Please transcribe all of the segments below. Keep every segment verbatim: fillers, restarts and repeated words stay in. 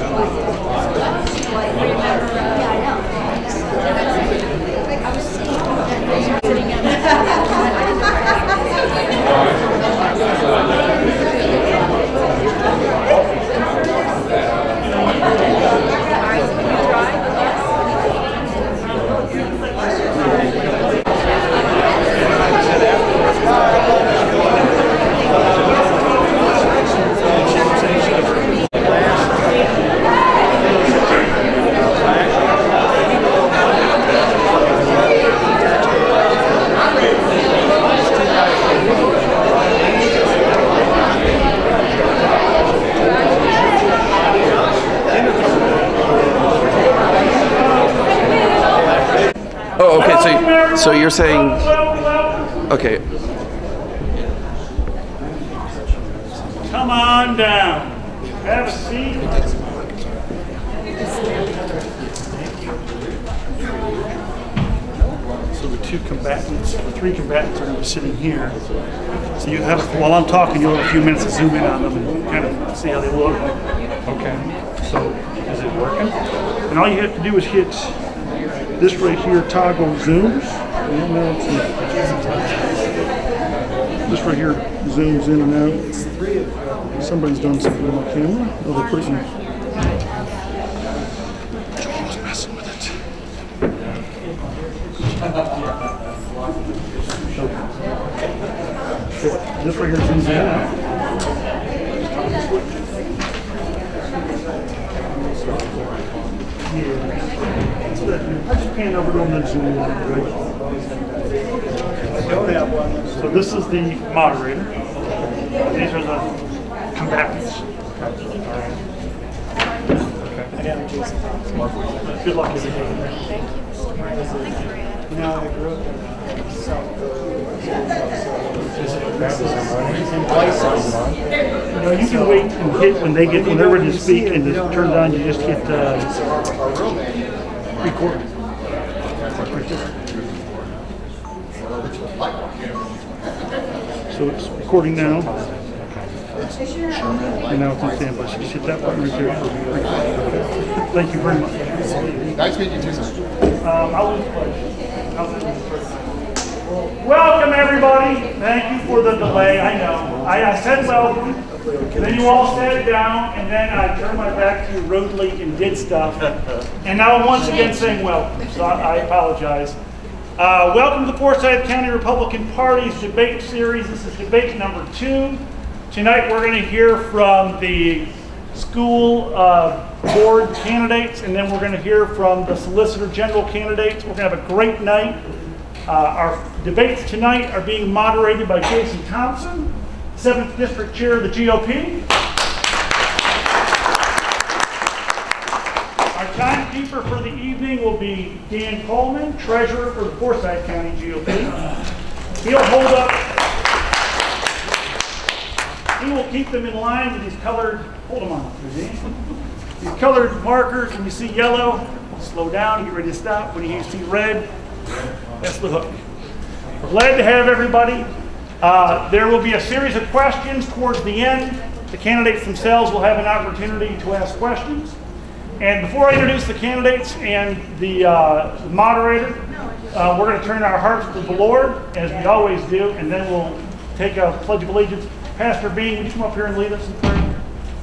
Oh, okay. So, so you're saying, okay. Come on down. Have a seat. So the two combatants, the three combatants are going to be sitting here. So you have, while I'm talking, you'll have a few minutes to zoom in on them and kind of see how they look. Okay. So is it working? And all you have to do is hit this right here, toggle zooms. And now it's this right here zooms in and out. Somebody's done something on my camera. Oh, they put it in. Joel's messing with it. This right here zooms in and out. I just pan over to them and zoom in. So this is the moderator. These are the combatants. Okay. Jason Thompson. Good luck every day. Thank you. No, I grew up in South Weiss. You know, you can wait and hit when they get when they're ready to speak, and just turn on. You just hit uh, record. So it's recording now. And now it's on standby. So just hit that button right there. Thank you very much. Nice meeting you too, sir. Um, I'll welcome everybody. Thank you for the delay. I know. I, I said welcome. And then you all sat down, and then I turned my back to you rudely and did stuff. And now I'm once again saying welcome. So I, I apologize. Uh, welcome to the Forsyth County Republican Party's debate series. This is debate number two. Tonight we're going to hear from the school uh, board candidates, and then we're going to hear from the Solicitor General candidates. We're going to have a great night. Uh, our debates tonight are being moderated by Jason Thompson, seventh District Chair of the G O P. Our timekeeper for the evening will be Dan Coleman, Treasurer for the Forsyth County G O P. He'll hold up, he will keep them in line with these colored, hold them on, these colored markers. When you see yellow, slow down, get ready to stop. When you see red, that's the hook. We're glad to have everybody. Uh, there will be a series of questions towards the end. The candidates themselves will have an opportunity to ask questions. And before I introduce the candidates and the, uh, the moderator, uh, we're going to turn our hearts to the Lord, as we always do, and then we'll take a Pledge of Allegiance. Pastor Bean, would you come up here and lead us in prayer?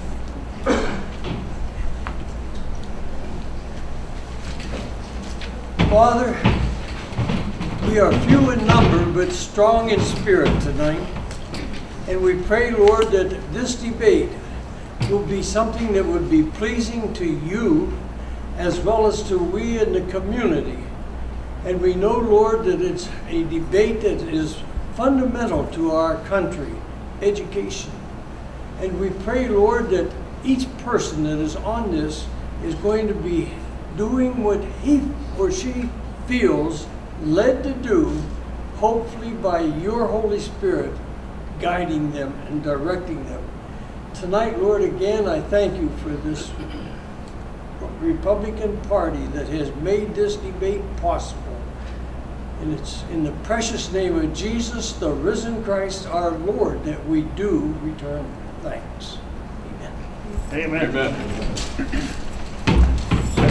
Father, we are few in number, but strong in spirit tonight. And we pray, Lord, that this debate will be something that would be pleasing to you as well as to we in the community. And we know, Lord, that it's a debate that is fundamental to our country, education. And we pray, Lord, that each person that is on this is going to be doing what he or she feels led to do, hopefully by your Holy Spirit guiding them and directing them. Tonight, Lord, again, I thank you for this Republican Party that has made this debate possible. And it's in the precious name of Jesus, the risen Christ, our Lord, that we do return thanks. Amen. Amen. Amen.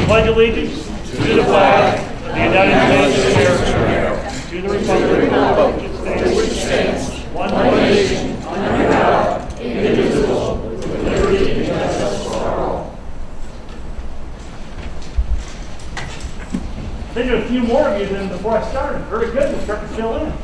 pledge allegiance to the flag of the United States of America, to the republic which stands one nation under God, indivisible, with liberty and justice for all. I think there's a few more of you than before I started. Very good. We'll start to fill in.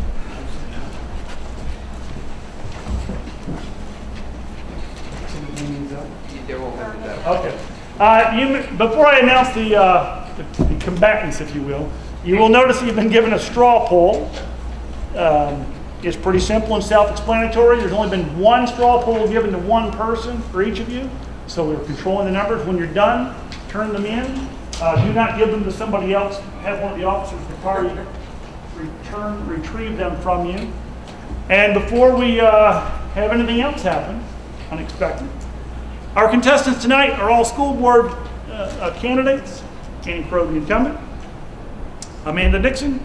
Okay. Uh, you, before I announce the, uh, the, the combatants, if you will, you will notice that you've been given a straw poll. Um, it's pretty simple and self-explanatory. There's only been one straw poll given to one person for each of you, so we're controlling the numbers. When you're done, turn them in. Uh, do not give them to somebody else. Have one of the officers of the party return, retrieve them from you. And before we uh, have anything else happen, unexpected, our contestants tonight are all school board uh, uh, candidates. Annie Crow, the incumbent. Amanda Nixon.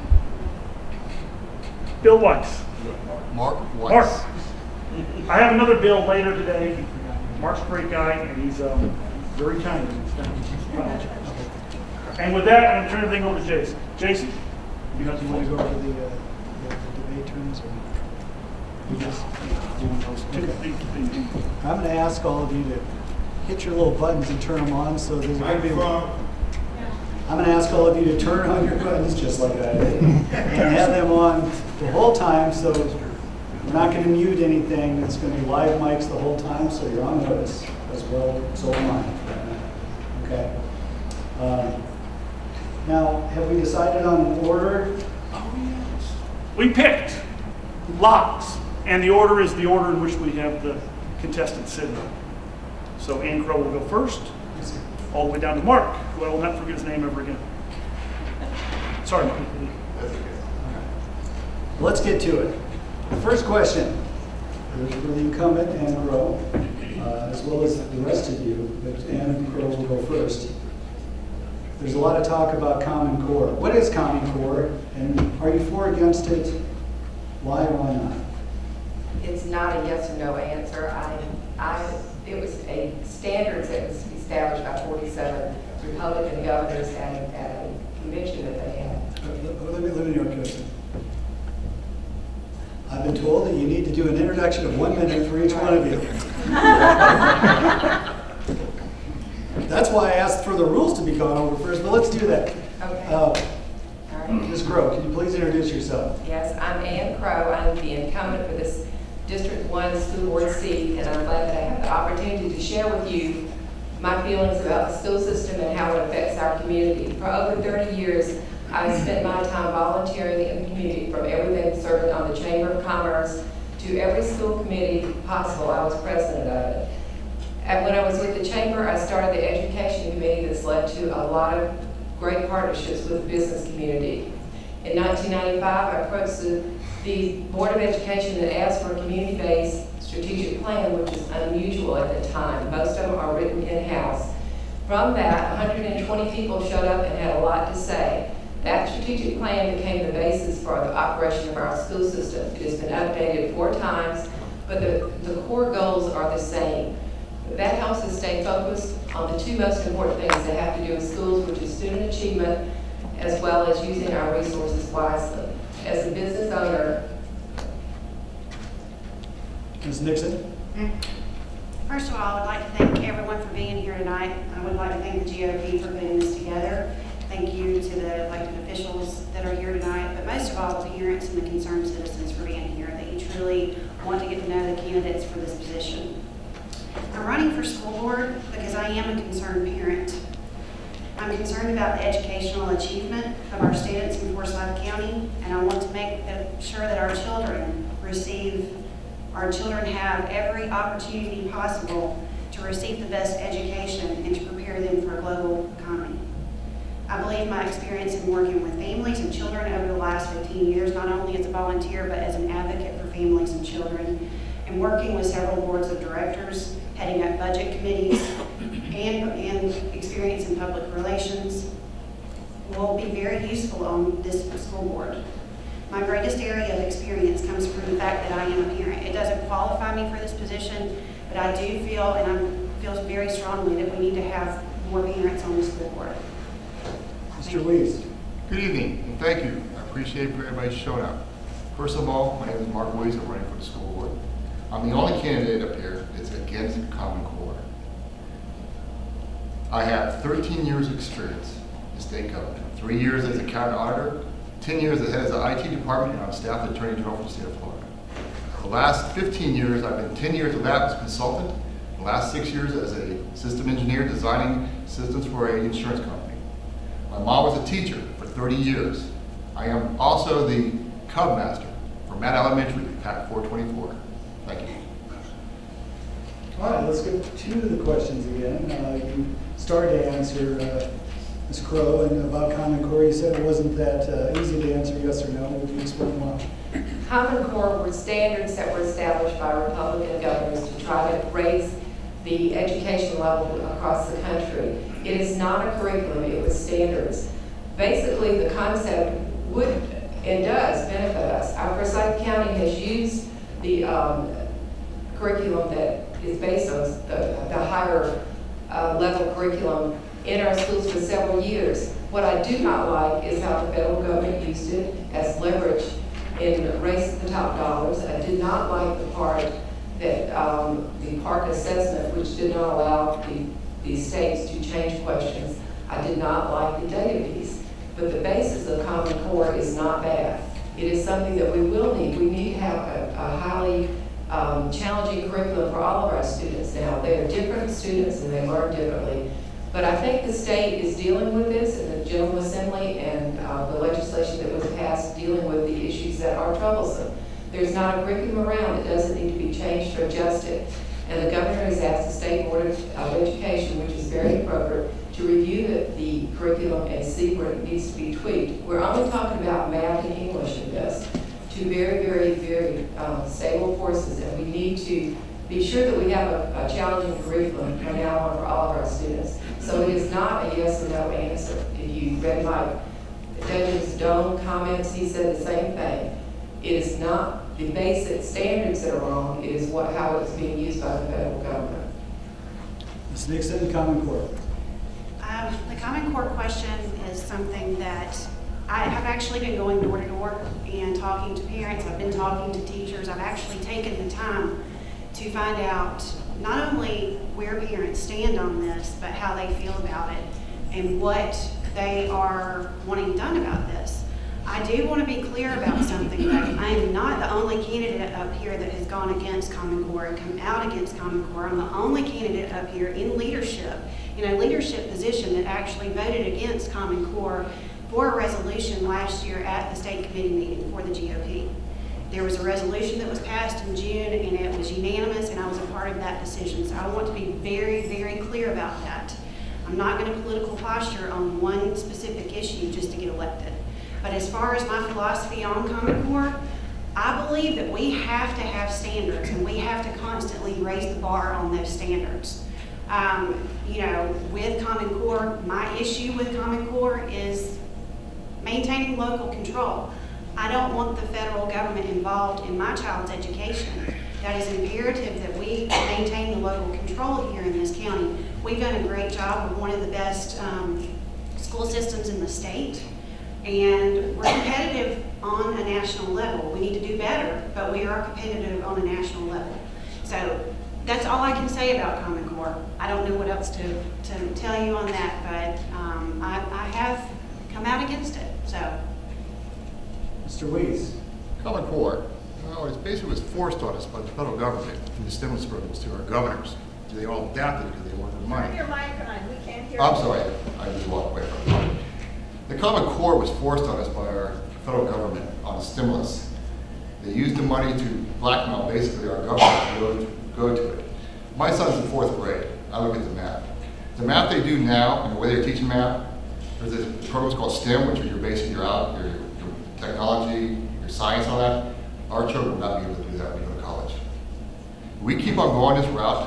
Bill Weiss. Mark Weiss. Mark. I have another Bill later today. Mark's a great guy, and he's um, very kind. And with that, I'm going to turn everything over to Jason. Jason? You have to want to go over the, uh, the, the debate terms? Or you just doing those? Okay. I'm going to ask all of you to hit your little buttons and turn them on. So there's going to be. I'm going to ask all of you to turn on your buttons just like I did and have them on the whole time. So we're not going to mute anything. It's going to be live mics the whole time, so you're on notice as well. So am I. Okay. Um, now, have we decided on an order? Oh, yes. We picked lots, and the order is the order in which we have the contestants sitting. So Ann Crow will go first, all the way down to Mark, who I will not forget his name ever again. Sorry, Mark. That's okay. Let's get to it. The first question is for the incumbent, Ann Crow, uh, as well as the rest of you, but Ann Crow will go first. There's a lot of talk about Common Core. What is Common Core, and are you for or against it? Why or why not? It's not a yes or no answer. I, I, it was a standards that was established by forty-seven Republican governors at, at a convention that they had. Uh, let me let me know, Jason. I've been told that you need to do an introduction of one minute for each one of you. That's why I asked for the rules to be gone over first, but let's do that. Okay. Uh, All right. Miz Crow, can you please introduce yourself? Yes, I'm Ann Crow. I'm the incumbent for this District one school board seat, and I'm glad that I have the opportunity to share with you my feelings about the school system and how it affects our community. For over thirty years, I've spent my time volunteering in the community, from everything serving on the Chamber of Commerce to every school committee possible. I was president of it. And when I was with the Chamber, I started the education committee that's led to a lot of great partnerships with the business community. In nineteen ninety-five, I approached the, the Board of Education that asked for a community-based strategic plan, which is unusual at the time. Most of them are written in-house. From that, one hundred twenty people showed up and had a lot to say. That strategic plan became the basis for the operation of our school system. It has been updated four times, but the, the core goals are the same. That helps us stay focused on the two most important things that have to do with schools, which is student achievement, as well as using our resources wisely. As a business owner. Miz Nixon? First of all, I would like to thank everyone for being here tonight. I would like to thank the G O P for putting this together. Thank you to the elected officials that are here tonight, but most of all, the parents and the concerned citizens for being here, that you truly want to get to know the candidates for this position. I'm running for school board because I am a concerned parent. I'm concerned about the educational achievement of our students in Forsyth County, and I want to make sure that our children receive, our children have every opportunity possible to receive the best education and to prepare them for a global economy. I believe my experience in working with families and children over the last fifteen years, not only as a volunteer, but as an advocate for families and children, and working with several boards of directors, heading up budget committees, and, and experience in public relations, will be very useful on this school board. My greatest area of experience comes from the fact that I am a parent. It doesn't qualify me for this position, but I do feel, and I feel very strongly, that we need to have more parents on the school board. Mister Weiss. Good evening, and thank you. I appreciate everybody showing up. First of all, my name is Mark Weiss. I'm running for the school board. I'm the only candidate up here that's against Common Core. I have thirteen years of experience in state government, three years as a county auditor, ten years as head of the I T department, and I'm staff attorney general for the state of Florida. The last fifteen years, I've been ten years of that as a consultant, the last six years as a system engineer designing systems for an insurance company. My mom was a teacher for thirty years. I am also the Cub Master for Matt Elementary, Pack four twenty-four. Thank you. All right, let's get to the questions again. Uh, you started to answer, uh, Miz Crow, and about Common Core, you said it wasn't that uh, easy to answer yes or no. Would you explain why? Common Core were standards that were established by Republican governors to try to raise the education level across the country. It is not a curriculum, it was standards. Basically, the concept would and does benefit us. Our Forsyth County has used the um, curriculum that is based on the, the higher uh, level curriculum in our schools for several years. What I do not like is how the federal government used it as leverage in race to the top dollars. I did not like the part that um, the park assessment, which did not allow the, the states to change questions. I did not like the data piece. But the basis of Common Core is not bad. It is something that we will need. We need to have a, a highly um, challenging curriculum for all of our students now. They are different students and they learn differently. But I think the state is dealing with this in the General Assembly and uh, the legislation that was passed dealing with the issues that are troublesome. There's not a curriculum around that doesn't need to be changed or adjusted. And the governor has asked the State Board of uh, Education, which is very appropriate, to review the, the curriculum and see where it needs to be tweaked. We're only talking about math and English in this, two very, very, very um, stable courses, and we need to be sure that we have a, a challenging curriculum from now on for all of our students. So it is not a yes or no answer. If you read my Judge's Dome comments, he said the same thing. It is not the basic standards that are wrong, it is what, how it's being used by the federal government. Miz Nixon, Common Core. Um, the Common Core question is something that I have actually been going door to door and talking to parents. I've been talking to teachers. I've actually taken the time to find out not only where parents stand on this, but how they feel about it and what they are wanting done about this. I do want to be clear about something, though. I am not the only candidate up here that has gone against Common Core and come out against Common Core. I'm the only candidate up here in leadership, in a leadership position that actually voted against Common Core for a resolution last year at the state committee meeting for the G O P. There was a resolution that was passed in June, and it was unanimous, and I was a part of that decision. So I want to be very, very clear about that. I'm not going to political posture on one specific issue just to get elected. But as far as my philosophy on Common Core, I believe that we have to have standards, and we have to constantly raise the bar on those standards. Um, you know, with Common Core, my issue with Common Core is maintaining local control. I don't want the federal government involved in my child's education. That is imperative that we maintain the local control here in this county. We've done a great job of one of the best um, school systems in the state. And we're competitive on a national level. We need to do better, but we are competitive on a national level. So that's all I can say about Common Core. I don't know what else to, to tell you on that, but um, I, I have come out against it. So, Mister Weiss. Common Core, well, it's basically was forced on us by the federal government through the stimulus programs to our governors. So they all adapted because they wanted the money. Turn your mic on. We can't hear I'm you. sorry, I just walked away from it. The Common Core was forced on us by our federal government on stimulus. They used the money to blackmail basically our government to go to, go to it. My son's in fourth grade. I look at the math. The math they do now and the way they're teaching math, there's this programs called STEM, which are your basic, your out, your, your technology, your science, all that. Our children will not be able to do that when we go to college. We keep on going this route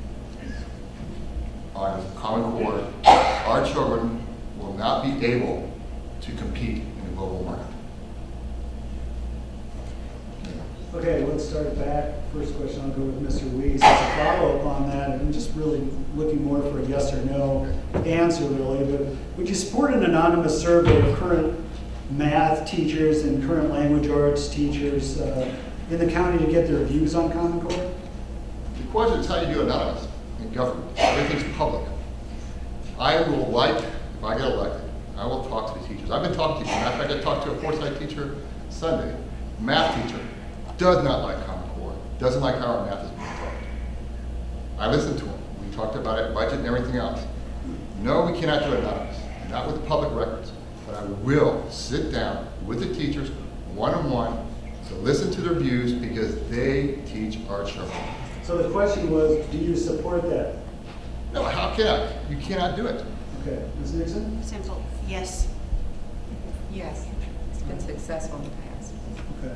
on Common Core. Our children will not be able to compete in the global market. Okay, Okay, let's start back. First question, I'll go with Mister Weiss. As a follow-up on that, and just really looking more for a yes or no answer, really. But would you support an anonymous survey of current math teachers and current language arts teachers uh, in the county to get their views on Common Core? The question is how you do anonymous in government. Everything's public. I will like, if I get elected, I will talk to the teachers. I've been talking to teachers. Matter of fact, I talked to a Forsyth teacher Sunday, math teacher. Does not like Common Core, doesn't like how our math is being taught. I listened to him. We talked about it, budget and everything else. No, we cannot do it anonymous, not with the public records, but I will sit down with the teachers one-on-one to listen to their views because they teach our children. So the question was, do you support that? No, how can I? You cannot do it. Okay, Miz Nixon? Simple, yes. Yes, it's been successful in the past. Okay.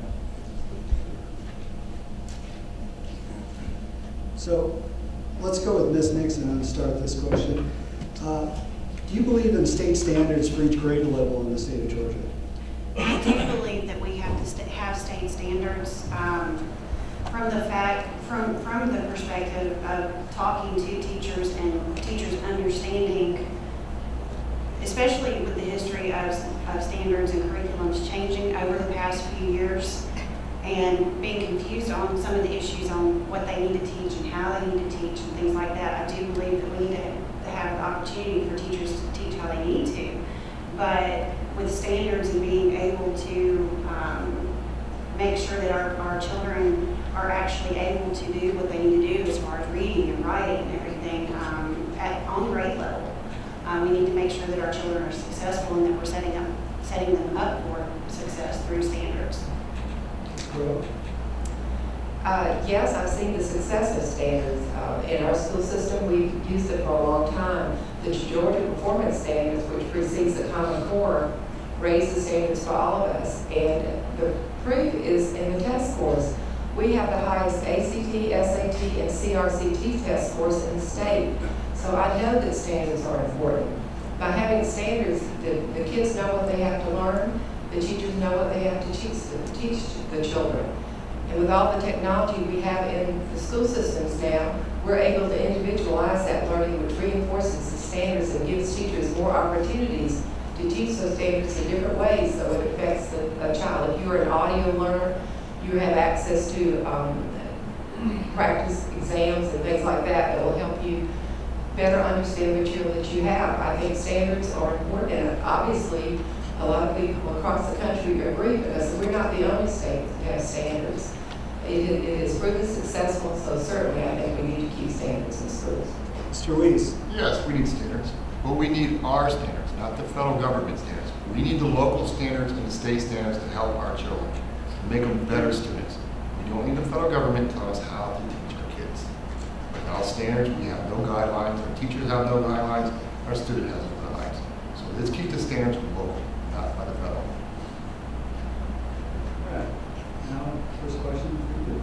So let's go with Miz Nixon and start this question. Uh, do you believe in state standards for each grade level in the state of Georgia? I do believe that we have to st have state standards um, from the fact, from, from the perspective of talking to teachers and teachers understanding, especially with the history of, of standards and curriculums changing over the past few years, and being confused on some of the issues on what they need to teach and how they need to teach and things like that. I do believe that we need to have the opportunity for teachers to teach how they need to. But with standards and being able to um, make sure that our, our children are actually able to do what they need to do as far as reading and writing and everything um, at, on grade level. Um, we need to make sure that our children are successful and that we're setting, up, setting them up for success through standards. Uh, yes, I've seen the success of standards. Uh, in our school system, we've used it for a long time. The Georgia Performance Standards, which precedes the Common Core, raise the standards for all of us. And the proof is in the test scores. We have the highest A C T, S A T, and C R C T test scores in the state. So I know that standards are important. By having standards, the, the kids know what they have to learn. The teachers know what they have to teach the, teach the children. And with all the technology we have in the school systems now, we're able to individualize that learning, which reinforces the standards and gives teachers more opportunities to teach those standards in different ways so it affects the, a child. If you're an audio learner, you have access to um, practice exams and things like that that will help you better understand the material that you have. I think standards are important, and obviously a lot of people across the country agree with us. We're not the only state that has standards. It, it is proven successful, so certainly I think we need to keep standards in schools. Mister Weiss? Yes, we need standards, but we need our standards, not the federal government standards. We need the local standards and the state standards to help our children, to make them better students. We don't need the federal government telling us how to teach our kids. Without standards, we have no guidelines. Our teachers have no guidelines. Our student has no guidelines. So let's keep the standards local, not by the federal. All right. Now, first question.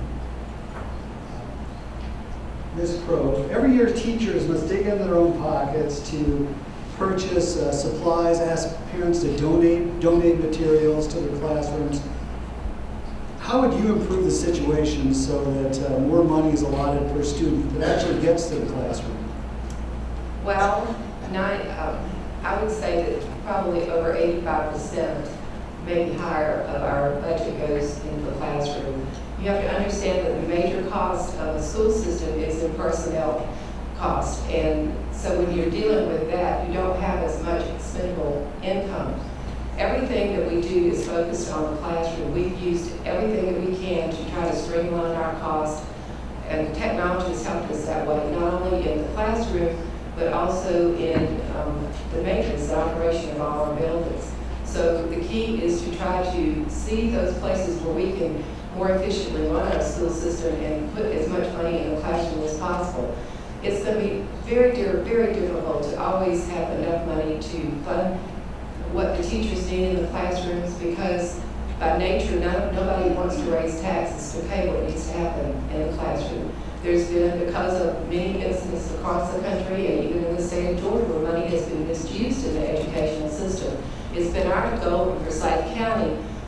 Miz Crow, every year teachers must dig into their own pockets to purchase uh, supplies, ask parents to donate donate materials to their classrooms. How would you improve the situation so that uh, more money is allotted per student that actually gets to the classroom? Well, nine, um, I would say that probably over eighty-five percent, maybe higher, of our budget goes into the classroom. You have to understand that the major cost of a school system is in personnel cost. And so when you're dealing with that, you don't have as much expendable income. Everything that we do is focused on the classroom. We've used everything that we can to try to streamline our costs, and technology has helped us that way, not only in the classroom, but also in um, the maintenance and operation of all our buildings. So the key is to try to see those places where we can more efficiently run our school system and put as much money in the classroom as possible. It's going to be very, very difficult to always have enough money to fund what the teachers need in the classrooms, because by nature, no, nobody wants to raise taxes to pay what needs to happen in the classroom. There's been, because of many incidents across the country and even in the state of Georgia, where money has been misused in the educational system, it's been our goal in Forsyth County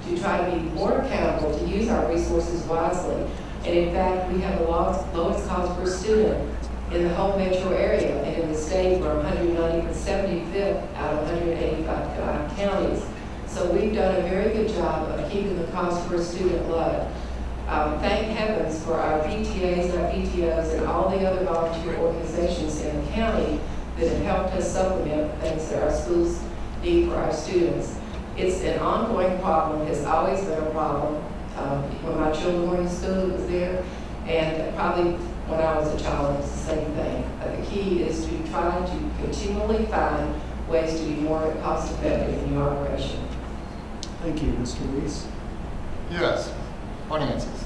to try to be more accountable, to use our resources wisely. And in fact, we have the lowest, lowest cost per student in the whole metro area, and in the state we're one hundred seventy-fifth out of one hundred eighty-five counties. So we've done a very good job of keeping the cost per student low. Um, thank heavens for our P T As and our P T Os and all the other volunteer organizations in the county that have helped us supplement things that our schools need for our students. It's an ongoing problem, has always been a problem. Um, when my children were in school, it was there, and probably when I was a child, it was the same thing. But the key is to try to continually find ways to be more cost effective in your operation. Thank you, Mister Weiss. Yes, finances.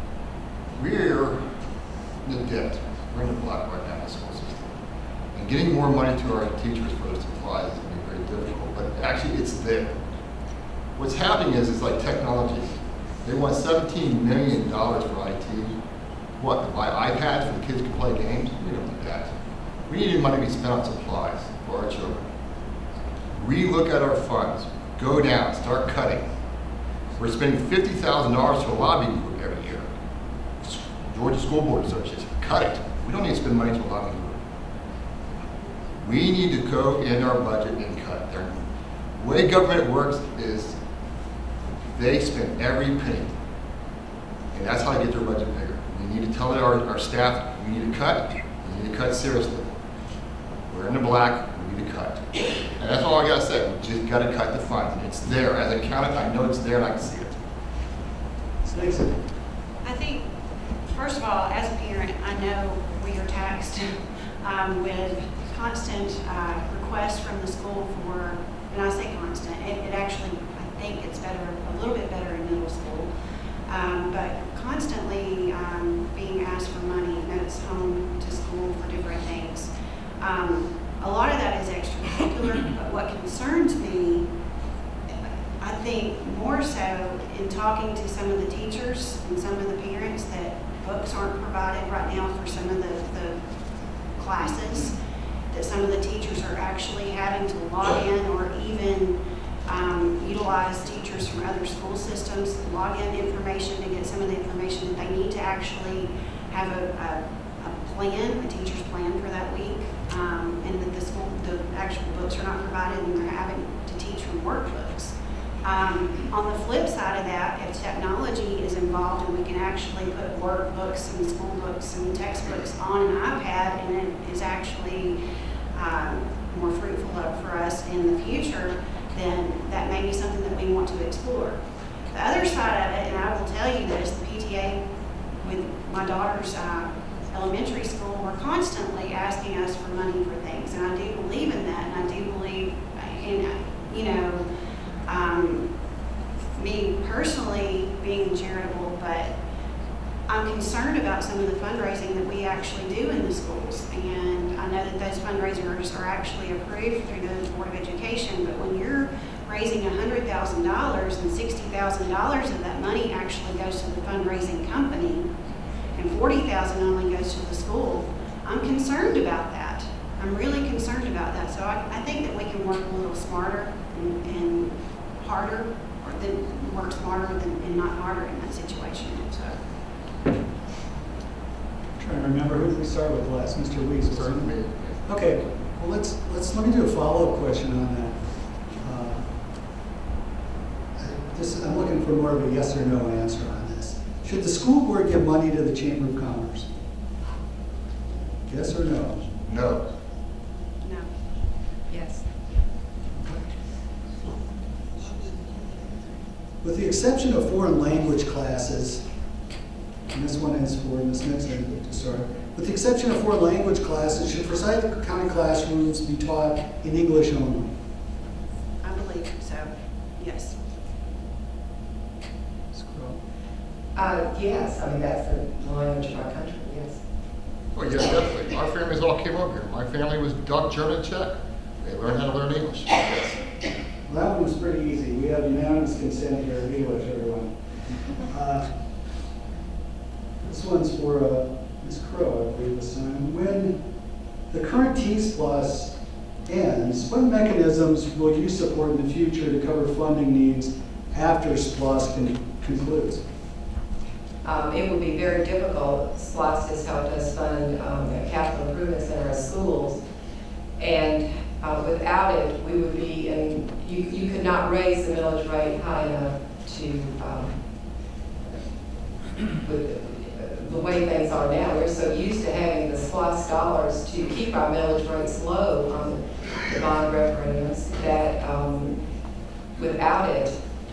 We're in the debt. We're in the black right now in the school system. And getting more money to our teachers for their supplies is going to be very difficult, but actually it's there. What's happening is it's like technology. They want seventeen million dollars for I T. What, to buy iPads so the kids can play games? We don't do that. We need money to be spent on supplies for our children. Relook at our funds. Go down, start cutting. We're spending fifty thousand dollars to a lobbying group every year. Georgia School Board Association, cut it. We don't need to spend money to a lobbying group. We need to go in our budget and cut. The way government works is they spend every penny. And that's how they get their budget bigger. We need to tell our, our staff, we need to cut, we need to cut seriously. We're in the black, we need to cut. And that's all I gotta say, we just gotta cut the funds. And it's there, as an accountant, I know it's there and I can see it. Miz Nixon. I think, first of all, as a parent, I know we are taxed um, with constant uh, requests from the school for, and I say constant, it, it actually, I think it's better, a little bit better in middle school, um, but constantly um, being asked for money, notes home to school for different things. Um, a lot of that is extracurricular, but what concerns me, I think more so in talking to some of the teachers and some of the parents, that books aren't provided right now for some of the, the classes, that some of the teachers are actually having to log in or even um, utilize teachers from other school systems, log in information to get some of the information that they need to actually have a, a, a plan, a teacher's plan for that week, um, and that the school, the actual books are not provided and they're having to teach from workbooks. Um, on the flip side of that, if technology is involved and we can actually put workbooks and school books and textbooks on an iPad, and it is actually um, more fruitful for us in the future, then that may be something that we want to explore. The other side of it, and I will tell you this, the P T A with my daughter's uh, elementary school, we're constantly asking us for money for things, and I do believe in that, and I do believe in, you know, Um, me personally being charitable, but I'm concerned about some of the fundraising that we actually do in the schools. And I know that those fundraisers are actually approved through the Board of Education, but when you're raising one hundred thousand dollars and sixty thousand dollars of that money actually goes to the fundraising company and forty thousand dollars only goes to the school, I'm concerned about that. I'm really concerned about that. So I, I think that we can work a little smarter and, and harder, or then work smarter than, and not harder in that situation. So. Trying to remember who did we start with last, Mister Weiss. Start with me. Okay, well let's let's let me do a follow-up question on that. Uh, this I'm looking for more of a yes or no answer on this. Should the school board give money to the Chamber of Commerce? Yes or no? No. No. Yes. With the exception of foreign language classes, and this one is for Miz Nixon to start, with the exception of foreign language classes, should Forsyth County classrooms be taught in English only? I believe so, yes. Uh, yes, I mean, that's the language of our country, yes. Well, yes, definitely. Our families all came over here. My family was Dutch, German, Czech. They learned how to learn English. Yes. Well, that one was pretty easy. We have unanimous consent here in English, everyone. Uh, this one's for uh, Miz Crow, I believe this time. When the current T's Plus ends, what mechanisms will you support in the future to cover funding needs after SPLOST con concludes? Um, it would be very difficult. SPLOST has helped us fund um, capital improvements in our schools, and uh, without it, we would be, and you, you could not raise the millage rate high enough to, um, with the way things are now. We're so used to having the SPLOST dollars to keep our millage rates low on the bond referendums that um, without it,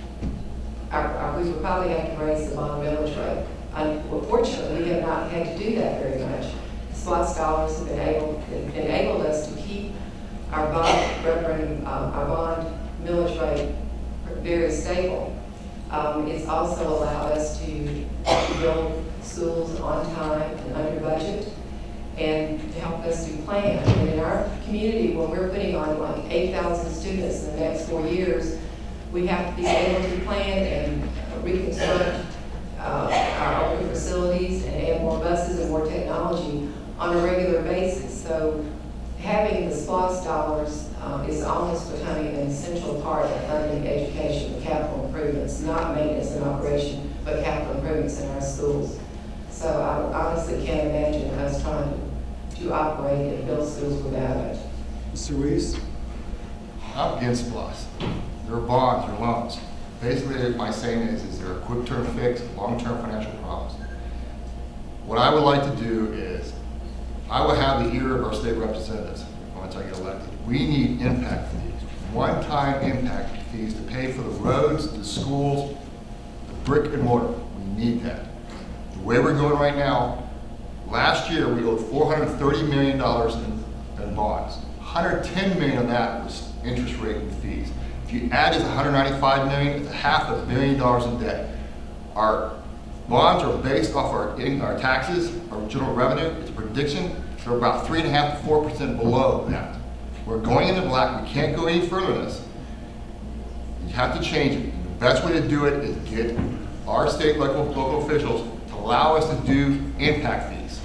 Our, our, we would probably have to raise the bond millage rate. Unfortunately, we have not had to do that very much. SPLOST dollars have been able, enabled us to keep our bond referendum, um, our bond millage rate very stable. Um, it's also allowed us to build schools on time and under budget, and to help us to plan. And in our community, when we're putting on like eight thousand students in the next four years, we have to be able to plan and reconstruct uh, our older facilities and add more buses and more technology on a regular basis. So having the SPLOST dollars uh, is almost becoming an essential part of funding education, capital improvements, not maintenance and operation, but capital improvements in our schools. So I honestly can't imagine us trying to, to operate and build schools without it. Mister Weiss? I'm against SPLOST. They're bonds, they're loans. Basically, my saying is, is they're a quick-term fix, long-term financial problems. What I would like to do is, I will have the ear of our state representatives once I get elected. We need impact fees, one-time impact fees to pay for the roads, the schools, the brick and mortar. We need that. The way we're going right now, last year we owed four hundred thirty million dollars in, in bonds. one hundred ten million dollars of that was interest rate and fees. If you add this one hundred ninety-five million dollars, it's a half a billion dollars in debt. Our bonds are based off our, in, our taxes, our general revenue. It's a prediction. They're about three and a half to four percent below that. We're going into black. We can't go any further than this. You have to change it. And the best way to do it is get our state local local officials to allow us to do impact fees.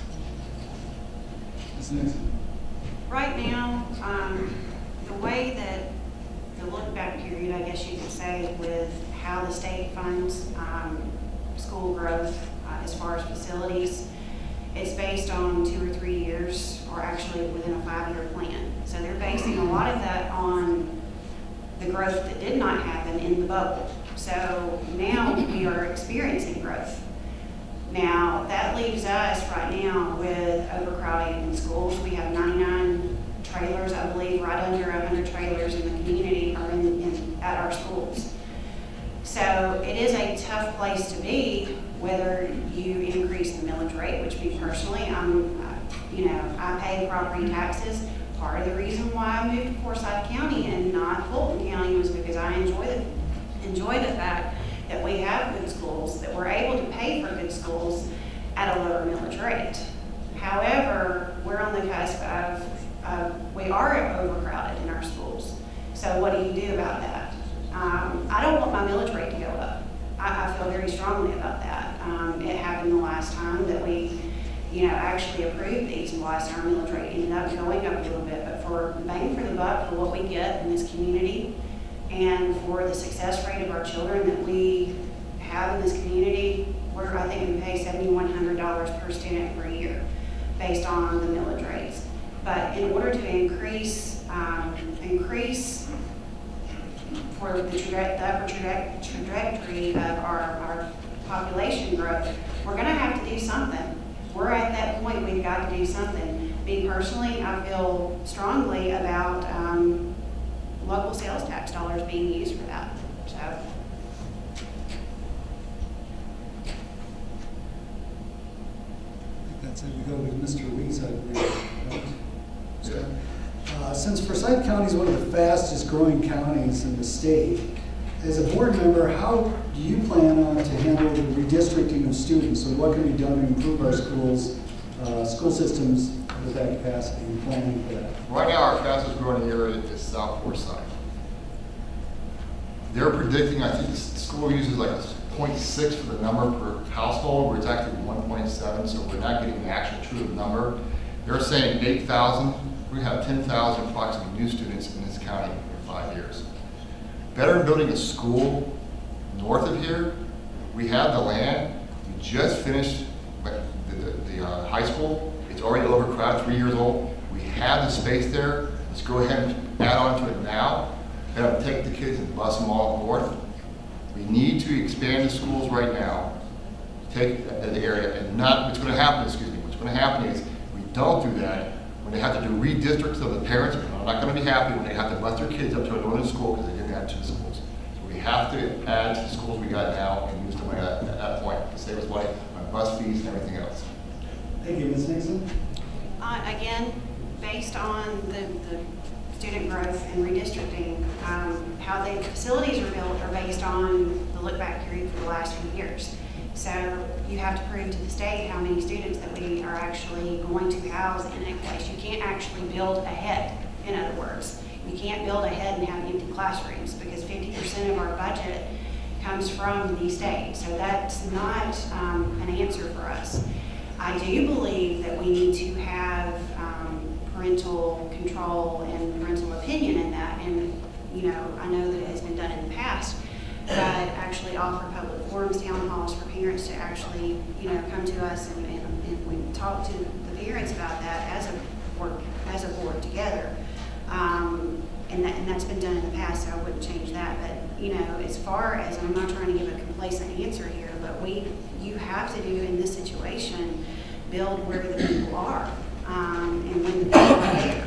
Right now, um, the way that the look-back period, I guess you could say, with how the state funds um, school growth uh, as far as facilities, it's based on two or three years, or actually within a five-year plan. So they're basing a lot of that on the growth that did not happen in the bubble. So now we are experiencing growth. Now, that leaves us right now with overcrowding in schools. We have ninety-nine trailers, I believe, right under one hundred trailers in the community are in, in, at our schools. So it is a tough place to be, whether you increase the millage rate, which me personally, I'm, uh, you know, I pay property taxes. Part of the reason why I moved to Forsyth County and not Fulton County was because I enjoy the, enjoy the fact that we have good schools, that we're able to pay for good schools at a lower millage rate. However, we're on the cusp of, uh, we are overcrowded in our schools. So what do you do about that? Um, I don't want my millage rate to go up. I, I feel very strongly about that. Um, it happened the last time that we, you know, actually approved these. Last our millage rate ended up going up a little bit, but for bang for the buck for what we get in this community, and for the success rate of our children that we have in this community, we're, I think we pay seven thousand one hundred dollars per student per year based on the millage rates. But in order to increase, um, increase for the, traje the upper traje trajectory of our, our population growth, we're gonna have to do something. We're at that point, we've got to do something. Me personally, I feel strongly about um, local sales tax dollars being used for that. So. That's it. We go to Mister Weiss, I believe. So, uh, since Forsyth County is one of the fastest growing counties in the state, as a board member, how do you plan on to handle the redistricting of students, and what can be done to improve our schools, uh, school systems with that capacity and planning for that? Right now, our fastest growing area is South Forsyth. They're predicting, I think the school uses like a zero point six for the number per household, where it's actually one point seven, so we're not getting the actual true number. They're saying eight thousand. We have ten thousand approximately new students in this county in five years. Better than building a school, north of here, we have the land. We just finished the, the, the uh, high school. It's already overcrowded, three years old. We have the space there. Let's go ahead and add on to it now. And take the kids and bus them all north. We need to expand the schools right now. Take the area and not, what's going to happen, excuse me, what's going to happen is we don't do that when they have to do redistricts of the parents are not going to be happy when they have to bus their kids up to a northern school because they didn't add to the schools. So we have to add to the schools we got now and use them at, at that point to save us money on bus fees and everything else. Thank you, Miz Nixon. Uh, again, based on the, the student growth and redistricting, um, how the facilities are built are based on the look back period for the last few years. So you have to prove to the state how many students that we are actually going to house in a place. You can't actually build ahead, in other words. You can't build ahead and have empty classrooms because fifty percent of our budget comes from the state. So that's not um, an answer for us. I do believe that we need to have um, parental control and parental opinion in that. And, you know, I know that it has been done in the past, but actually offer public forums, town halls for parents to actually, you know, come to us and, and, and we talk to the parents about that as a board, as a board together. Um, and, that, and that's been done in the past, so I wouldn't change that. But, you know, as far as, I'm not trying to give a complacent answer here, but we, you have to do in this situation, build where the people are, um, and when the people are there.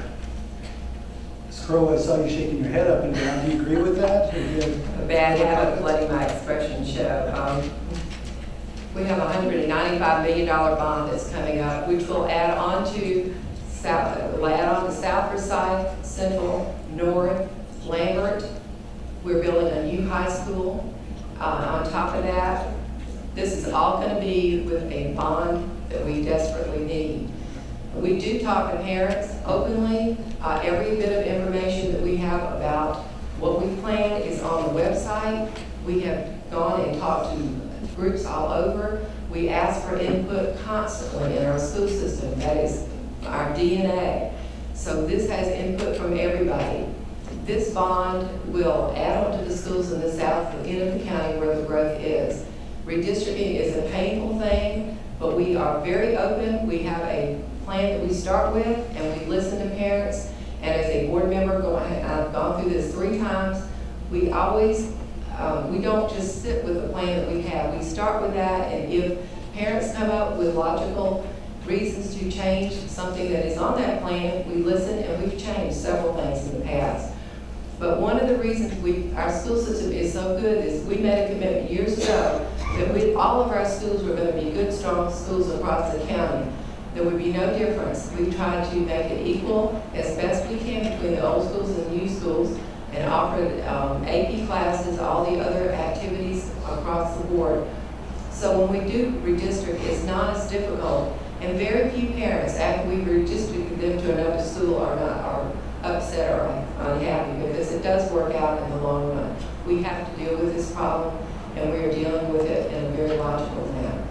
Miz Crowe, I saw you shaking your head up and down. Do you agree with that? A bad habit of letting my expression show. Um, we have a one hundred ninety-five million dollar bond that's coming up, which will add on to South, will add on to South Forsyth, Central, North, Lambert. We're building a new high school. Uh, on top of that, this is all going to be with a bond that we desperately need. We do talk to parents openly. Uh, every bit of information that we have about what we plan is on the website. We have gone and talked to groups all over. We ask for input constantly in our school system. That is our D N A. So this has input from everybody. This bond will add on to the schools in the south end of the county where the growth is. Redistricting is a painful thing, but we are very open. We have a plan that we start with, and we listen to parents. And as a board member, go, I've gone through this three times, we always, um, we don't just sit with the plan that we have. We start with that, and if parents come up with logical reasons to change something that is on that plan, we listen, and we've changed several things in the past. But one of the reasons we, our school system is so good is we made a commitment years ago that we, all of our schools were going to be good, strong schools across the county. There would be no difference. We tried to make it equal as best we can between the old schools and the new schools and offered um, A P classes, all the other activities across the board. So when we do redistrict, it's not as difficult. And very few parents, after we redistricted them to another school, are not are upset or unhappy because it does work out in the long run. We have to deal with this problem, and we are dealing with it in a very logical manner.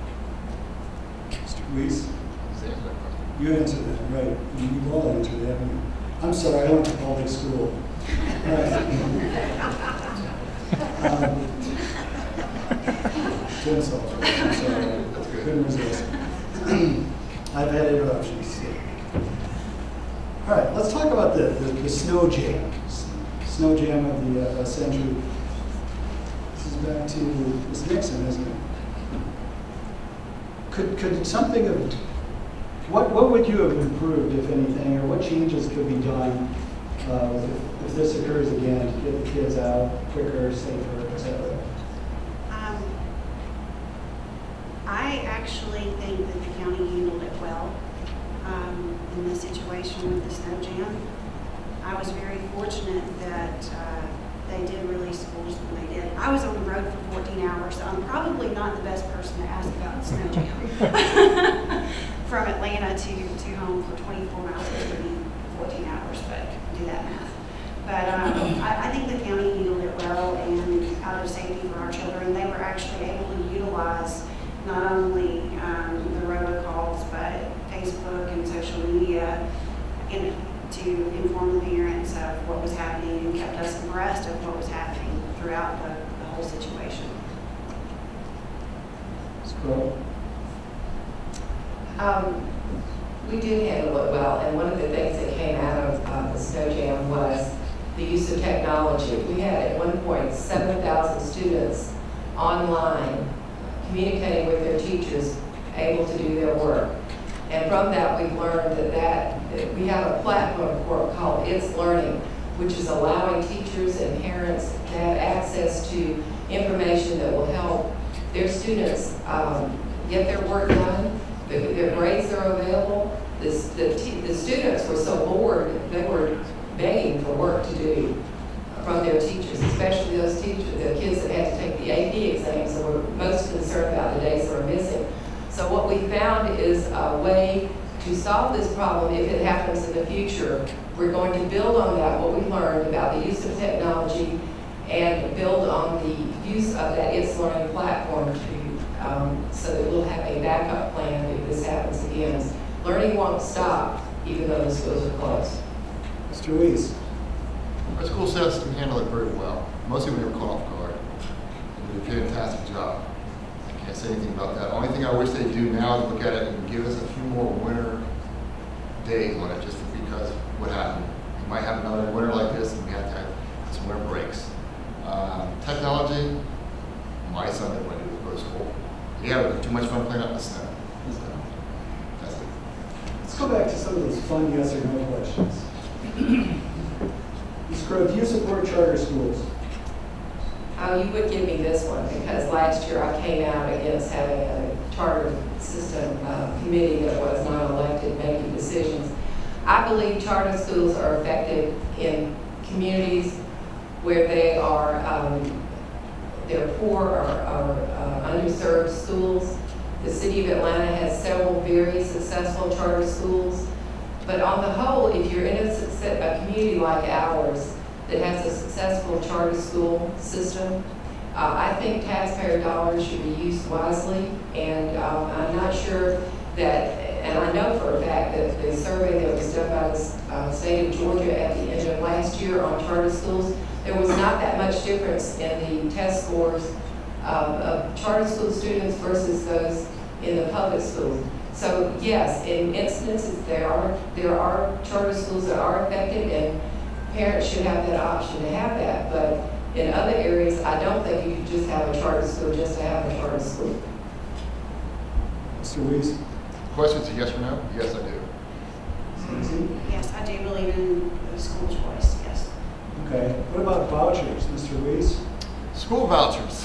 Mister Weiss? You answered that, right. You've all answered that, haven't you? I'm sorry, I went to public school. Right. um, Jim Salter, I'm sorry. Couldn't resist. I've had interruptions. All right, let's talk about the, the, the snow jam. Snow jam of the uh, century. This is back to Miz Nixon, isn't it? Could, could something of, what, what would you have improved, if anything, or what changes could be done uh, if, if this occurs again to get the kids out quicker, safer, et cetera? Um, I actually think that the county handled it well um, in this situation with the snow jam. I was very fortunate that uh, they did release schools when they did. I was on the road for fourteen hours, so I'm probably not the best person to ask about the snow jam. From Atlanta to, to home for twenty-four miles, it would be fourteen hours, but do that math. But um, I, I think the county handled it well, and out of safety for our children, they were actually able to utilize not only um, the robocalls, but Facebook and social media in, to inform the parents of what was happening and kept us abreast of what was happening throughout the, the whole situation. Scroll. Um, we did handle it well, and one of the things that came out of uh, the snow jam was the use of technology. We had at one point seven thousand students online communicating with their teachers, able to do their work. And from that, we've learned that, that, that we have a platform called It's Learning, which is allowing teachers and parents to have access to information that will help their students um, get their work done. The, their grades are available. The, the, the students were so bored, they were begging for work to do from their teachers, especially those teachers, the kids that had to take the A P exams and were most concerned about the days that were missing. So what we found is a way to solve this problem if it happens in the future. We're going to build on that, what we learned about the use of technology, and build on the use of that It's Learning platform to, um, so that we'll have a backup plan if this happens again. Learning won't stop even though the schools are closed. Mister Weiss. Our school system handled it very well. Mostly we were caught off guard. They did a fantastic job. I can't say anything about that. Only thing I wish they'd do now is look at it and give us a few more winter days on it, just because what happened. We might have another winter like this, and we have to have some winter breaks. Um, technology, my son didn't want to do it go to school. He had too much fun playing out in the snow. So, that's it. Let's go back to some of those fun yes or no questions. Miz Crow, do you support charter schools? Oh, you would give me this one, because last year I came out against having a charter system uh, committee that was not elected making decisions. I believe charter schools are effective in communities where they are um, they're poor or, or uh, underserved schools. The city of Atlanta has several very successful charter schools. But on the whole, if you're in a, a community like ours that has a successful charter school system, uh, I think taxpayer dollars should be used wisely. And um, I'm not sure that, and I know for a fact that the survey that was done by the uh, state of Georgia at the end of last year on charter schools, there was not that much difference in the test scores um, of charter school students versus those in the public schools. So yes, in instances there are there are charter schools that are effective, and parents should have that option to have that. But in other areas, I don't think you could just have a charter school just to have a charter school. Mister Weiss. Question is a yes or no? Yes, I do. Yes, I do believe in the school choice, yes. Okay. What about vouchers, Mister Weiss? School vouchers.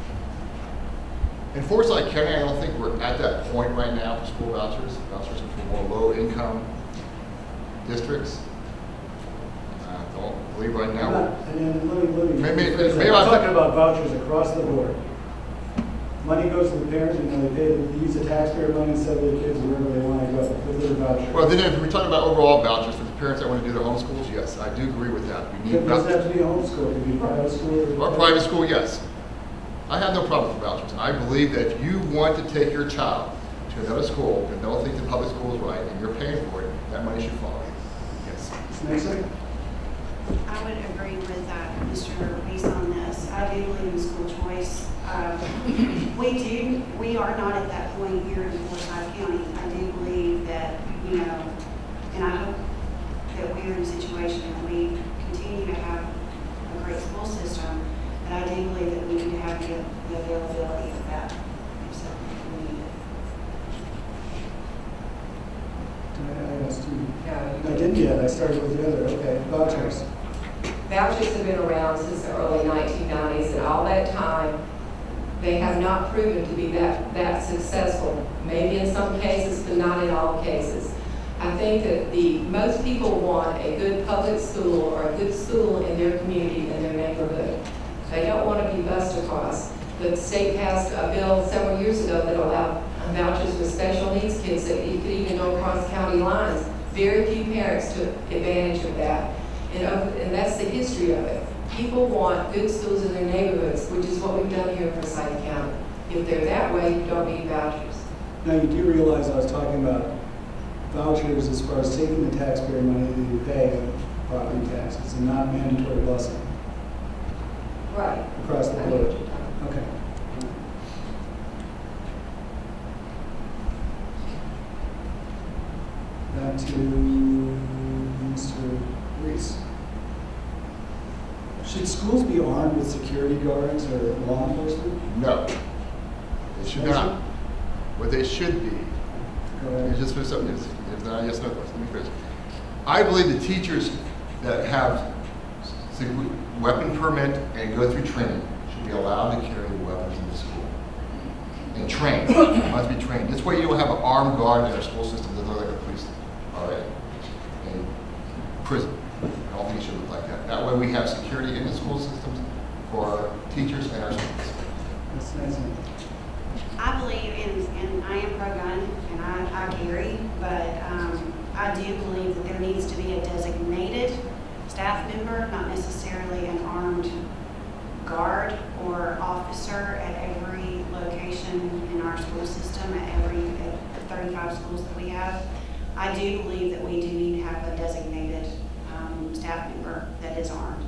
In Forsyth County, I don't think we're at that point right now for school vouchers. Vouchers are for more low-income districts. I don't believe right now. Not, and then let me, let me, Maybe- rephrase that. maybe I'm I talking think- about vouchers across the board. Money goes to the parents, you know, they pay, they use the taxpayer money and send their kids wherever they want to go with their voucher. Well, then if we're talking about overall vouchers for the parents that want to do their homeschools, yes, I do agree with that. We need It doesn't have vouchers. to be a homeschool, it could be private school. Or private school, yes. I have no problem with vouchers. I believe that if you want to take your child to another school and don't think the public school is right and you're paying for it, that money should follow you. Yes. Miz Nixon? I would agree with uh, Mister Weiss on this. I do believe in school choice. Uh, we do, we are not at that point here in Forsyth County. I do believe that, you know, and I hope that we're in a situation that we continue to have a great school system, but I do believe that we need to have the, the availability of that. So we need it. Did I ask you? No, I didn't yet, I started with the other, okay, vouchers. Vouchers have been around since the early nineteen nineties, and all that time, they have not proven to be that, that successful. Maybe in some cases, but not in all cases. I think that the most people want a good public school or a good school in their community, in their neighborhood. They don't want to be bussed across. The state passed a bill several years ago that allowed vouchers for special needs kids that you could even go across county lines. Very few parents took advantage of that. And, and that's the history of it. People want good schools in their neighborhoods, which is what we've done here in Forsyth County. If they're that way, you don't need vouchers. Now, you do realize I was talking about vouchers as far as taking the taxpayer money that you pay of property taxes and not mandatory busing. Right. across the board. Okay. Back to Mister Weiss. Should schools be armed with security guards or law enforcement? No, they should not. What they should be, Go ahead. is just for something, if if not, yes, no, let me finish. I believe the teachers that have s- weapon permit and go through training should be allowed to carry weapons in the school. And trained, must be trained. This way you don't have an armed guard in our school system that looks like a police, all right? And prison, I don't think it should look like that. That way we have security in the school systems for our teachers and our students. That's nice. I believe in, and I am pro-gun, and I, I carry, but um, I do believe that there needs to be a designated staff member, not necessarily an armed guard or officer at every location in our school system, at every at the thirty-five schools that we have. I do believe that we do need to have a designated um, staff member that is armed.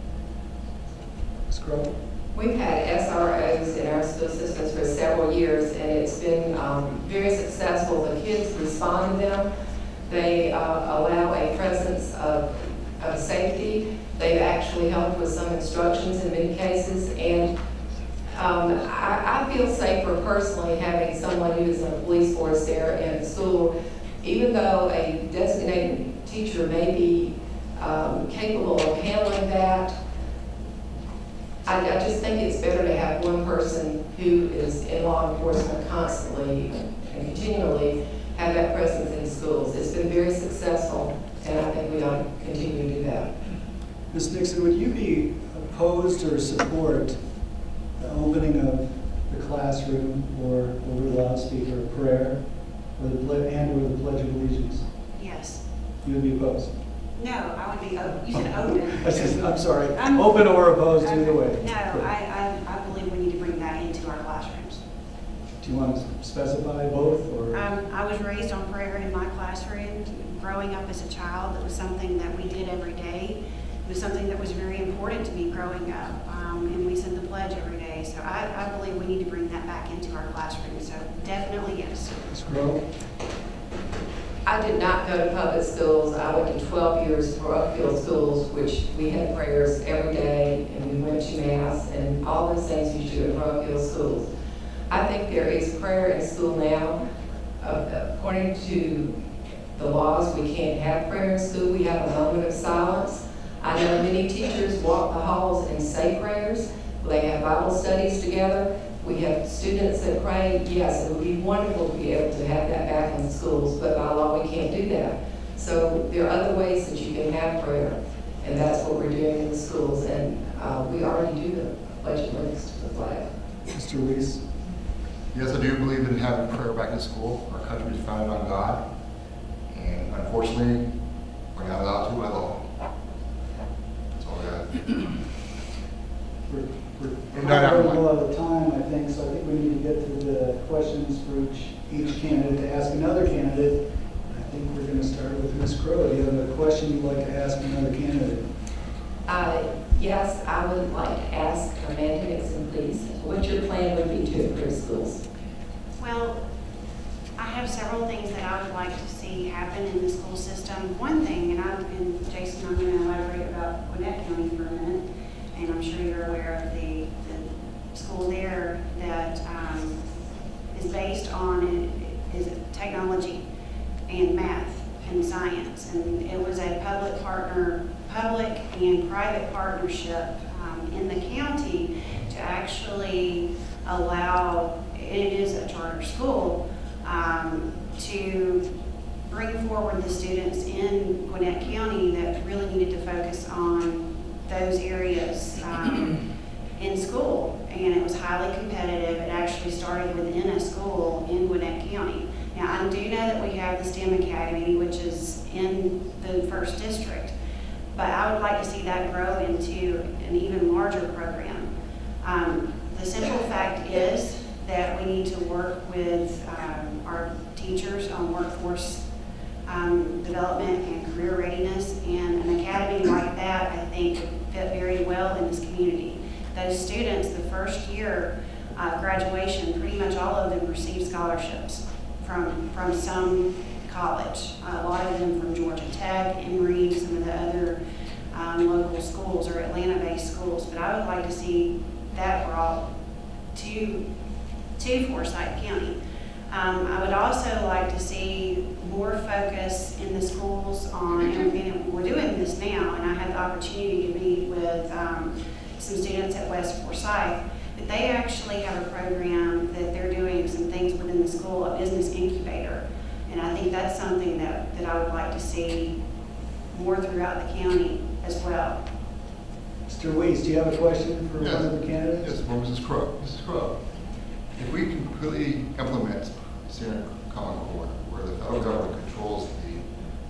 Scroll. We've had S R Os in our school systems for several years, and it's been um, very successful. The kids respond to them. They uh, allow a presence of, of safety. They've actually helped with some instructions in many cases, and um, I, I feel safer personally having someone who is in a police force there in school, even though a designated teacher may be um, capable of handling that. I, I just think it's better to have one person who is in law enforcement constantly and continually have that presence in schools. It's been very successful, and I think we ought to continue to do that. Miz Nixon, would you be opposed or support the opening of the classroom or over the loudspeaker prayer or the ple- and or the Pledge of Allegiance? Yes. You would be opposed? No, I would be, o- you said open. I said, I'm sorry, I'm- open or opposed, either way. No, I, I, I believe we need to bring that into our classrooms. Do you want to specify both or? Um, I was raised on prayer in my classroom. Growing up as a child, it was something that we did every day. It was something that was very important to me growing up, um, and we said the pledge every day. So I, I believe we need to bring that back into our classrooms. So definitely yes. Scroll. I did not go to public schools. I went to twelve years parochial schools, which we had prayers every day, and we went to mass, and all those things you do in parochial schools. I think there is prayer in school now. Uh, according to the laws, we can't have prayer in school. We have a moment of silence. I know many teachers walk the halls and say prayers. They have Bible studies together. We have students that pray. Yes, it would be wonderful to be able to have that back in the schools, but by law we can't do that. So there are other ways that you can have prayer, and that's what we're doing in the schools. And uh, we already do the pledge of allegiance to the flag. Mister Weiss. Yes, I do believe in having prayer back in school. Our country is founded on God, and unfortunately, we're not allowed to by law. That's all I got. We're, we're No, no, running no. low out of time, I think, so I think we need to get to the questions for each, each candidate to ask another candidate. I think we're going to start with Miz Crowe. Do you have a question you'd like to ask another candidate? Uh, yes, I would like to ask Amanda Nixon, please, what your plan would be to improve schools? Well, I have several things that I would like to see happen in the school system. One thing, and, I, and Jason, I'm going to elaborate about Gwinnett County for a minute, and I'm sure you're aware of the, the school there that um, is based on is technology and math and science, and it was a public partner, public and private partnership um, in the county to actually allow, it is a charter school, um, to bring forward the students in Gwinnett County that really needed to focus on those areas um, in school. And it was highly competitive. It actually started within a school in Gwinnett County. Now, I do know that we have the STEM Academy, which is in the first district, but I would like to see that grow into an even larger program. Um, the simple fact is that we need to work with um, our teachers on workforce um, development and career readiness, and an academy like that, I think, would fit very well in this community. those students, the first year uh, graduation, pretty much all of them received scholarships from, from some college. Uh, a lot of them from Georgia Tech, Emory, some of the other um, local schools or Atlanta-based schools. But I would like to see that brought to, to Forsyth County. Um, I would also like to see more focus in the schools on, and, and we're doing this now, and I had the opportunity to meet with um, some students at West Forsyth, but they actually have a program that they're doing some things within the school, a business incubator. And I think that's something that, that I would like to see more throughout the county as well. Mister Weiss, do you have a question for yes. one of the candidates? Yes, for Missus Crow. Missus Crow, if we completely implement Senior Common Core, where the federal government controls the,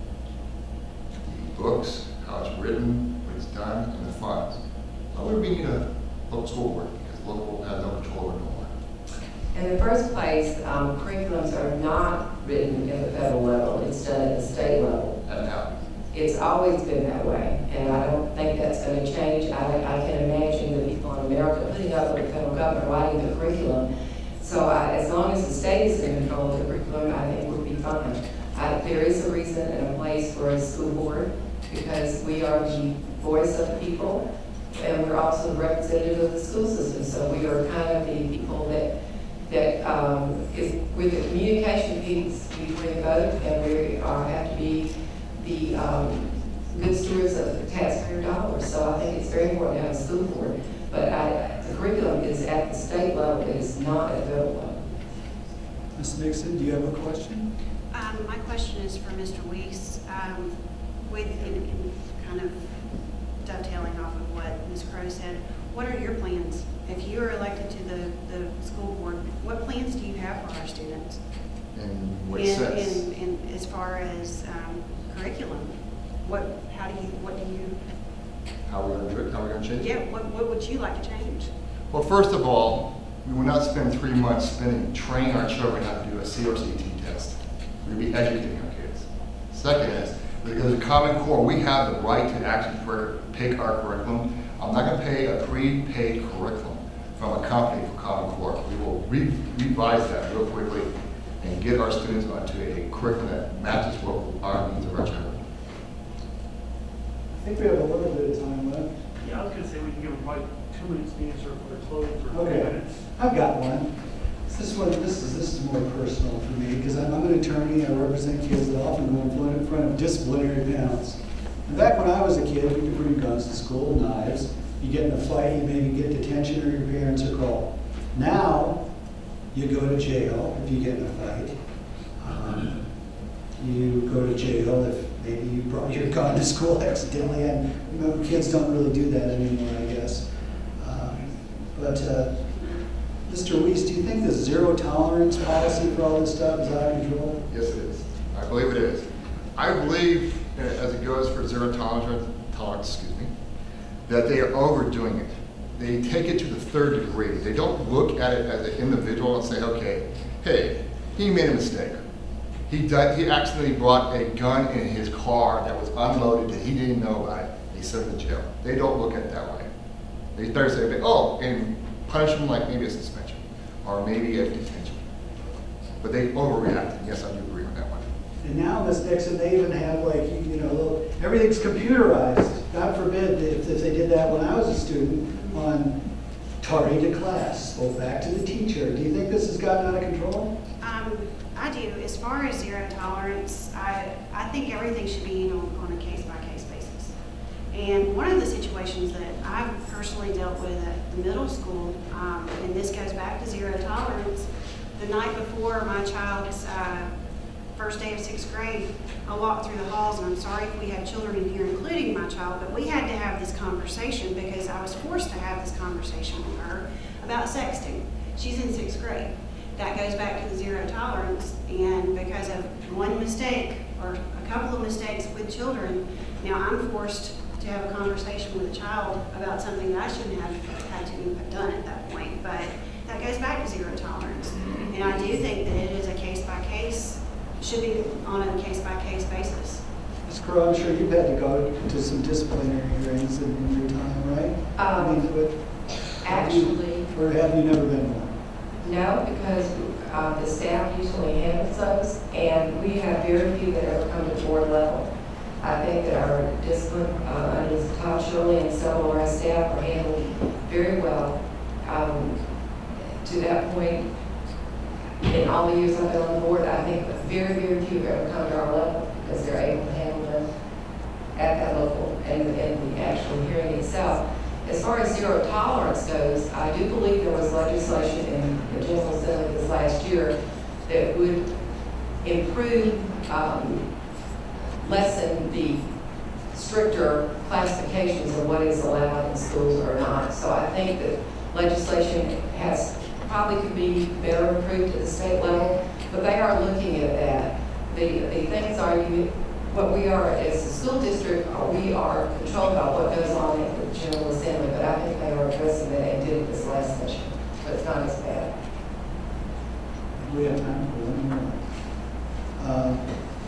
the books, how it's written, what it's done, and the funds, why would we need a local school board? Because local has no control over it no more. In the first place, um, curriculums are not written at the federal level. It's done at the state level. And how? It's always been that way, and I don't think that's going to change. I, I can imagine the people in America putting up with the federal government writing the curriculum. So I, as long as the state is in control of the curriculum, I think we'll be fine. I, there is a reason and a place for a school board, because we are the voice of the people, and we're also the representative of the school system. So we are kind of the people that that um, is with the communication piece between both, and we are, have to be the um, good stewards of the taxpayer dollars. So I think it's very important to have a school board. But I, the curriculum is at the state level, it is not at the federal level. Miz Nixon, do you have a question? Um, my question is for Mister Weiss. Um, with in, in kind of dovetailing off of what Miz Crow said, what are your plans? If you are elected to the, the school board, what plans do you have for our students? In what in, sense? In, in, as far as um, curriculum, what, how do you, what do you? How are we going to do it? How are we going to change it? Yeah, what, what would you like to change? Well, first of all, we will not spend three months spending training our children how to do a C or C T test. We're going to be educating our kids. Second is, because of Common Core, we have the right to actually pick our curriculum. I'm not going to pay a prepaid curriculum from a company for Common Core. We will re revise that real quickly and get our students onto a curriculum that matches what our needs of our children. I think we have a little bit of time left. Yeah, I was gonna say we can give them probably two minutes to answer for the close or three Okay, minutes. I've got one. This one, this is this is more personal for me because I'm, I'm an attorney. I represent kids that often go in front, in front of disciplinary panels. And back when I was a kid, we could bring guns to school, knives. You get in a fight, you maybe get detention, or your parents are called. Now, you go to jail if you get in a fight. Um, you go to jail if maybe you brought your gun to school accidentally. And you know, kids don't really do that anymore, I guess. Um, but uh, Mister Weiss, do you think the zero tolerance policy for all this stuff is out of control? Yes, it is. I believe it is. I believe, uh, as it goes for zero tolerance, tolerance, excuse me, that they are overdoing it. They take it to the third degree. They don't look at it as an individual and say, okay, hey, he made a mistake. He died, he accidentally brought a gun in his car that was unloaded that he didn't know about it. They sent him to jail. They don't look at it that way. They start saying, oh, and punish him like maybe a suspension or maybe a detention. But they overreact. Yes, I do agree with that one. And now, Miz Nixon, they even have like, you, you know, little, everything's computerized. God forbid if, if they did that when I was a student on tardy to class, spoke back to the teacher. Do you think this has gotten out of control? Um, I do. As far as zero tolerance, I, I think everything should be on, on a case-by-case basis. And one of the situations that I've personally dealt with at the middle school, um, and this goes back to zero tolerance, the night before my child's uh, first day of sixth grade, I walked through the halls, and I'm sorry if we have children in here, including my child, but we had to have this conversation because I was forced to have this conversation with her about sexting. She's in sixth grade. That goes back to the zero tolerance, and because of one mistake or a couple of mistakes with children, now I'm forced to have a conversation with a child about something that I shouldn't have had to have done at that point. But that goes back to zero tolerance. And I do think that it is a case-by-case, should be on a case-by-case basis. Miz Crow, I'm sure you've had to go to some disciplinary hearings in, in your time, right? Um, I mean, but Actually, Or have you never been one? no, because uh, the staff usually handles those, and we have very few that ever come to board level. I think that our discipline uh, under Todd Shirley and several of our staff are handled very well. Um, to that point, in all the years I've been on the board, I think very, very few have ever come to our level because they're able to handle them at that level and, and the actual hearing itself. As far as zero tolerance goes, I do believe there was legislation in the General Assembly this last year that would improve, um, lessen the stricter classifications of what is allowed in schools or not. So I think that legislation has probably could be better improved at the state level, but they are looking at that. The, the things are, you, what we are as a school district, we are controlled by what goes on at the General Assembly, but I think they are addressing that and did it this last session, but it's not as bad. We have time for one more. Um,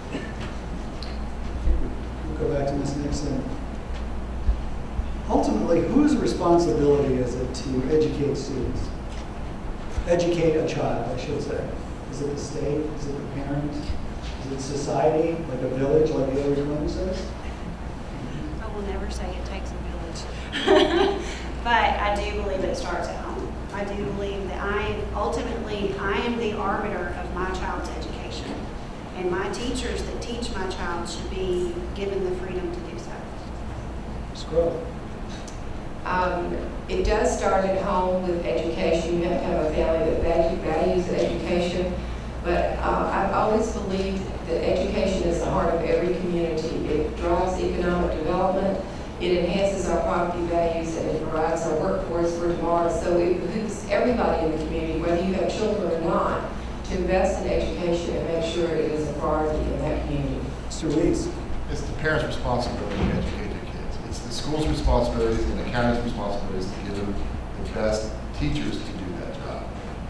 we'll go back to Miz Nixon. Ultimately, whose responsibility is it to educate students? Educate a child, I should say. Is it the state? Is it the parent? Is it society, like a village, like the other one says? I will never say it takes a village. But I do believe it starts at home. I do believe that I, ultimately, I am the arbiter of my child's education. And my teachers that teach my child should be given the freedom to do so. Scroll. Um, it does start at home with education. You have to have a family that value, values education. But uh, I've always believed that education is the heart of every community. It drives economic development, it enhances our property values, and it provides our workforce for tomorrow. So it behooves everybody in the community, whether you have children or not, to invest in education and make sure it is a priority in that community. Mister Weiss. It's the parents' responsibility to educate their kids. It's the school's responsibility and the county's responsibility to give them the best teachers to do that job.